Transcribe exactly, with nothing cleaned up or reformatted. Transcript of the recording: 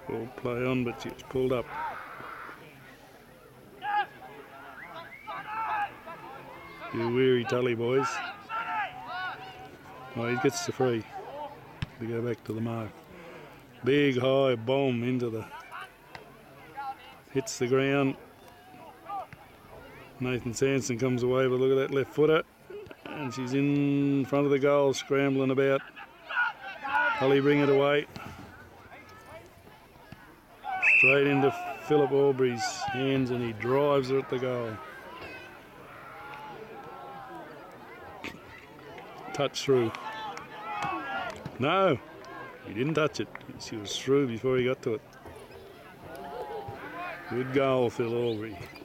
Ball play on, but she was pulled up. You weary Tully boys. Oh, he gets the free to go back to the mark. Big high bomb into the, hits the ground. Nathan Sanson comes away, but look at that left footer, and she's in front of the goal, scrambling about. Tully bring it away. Straight into Philip Aubrey's hands, and he drives her at the goal. Touch through. No, he didn't touch it. She was through before he got to it. Good goal, Phil Aubrey.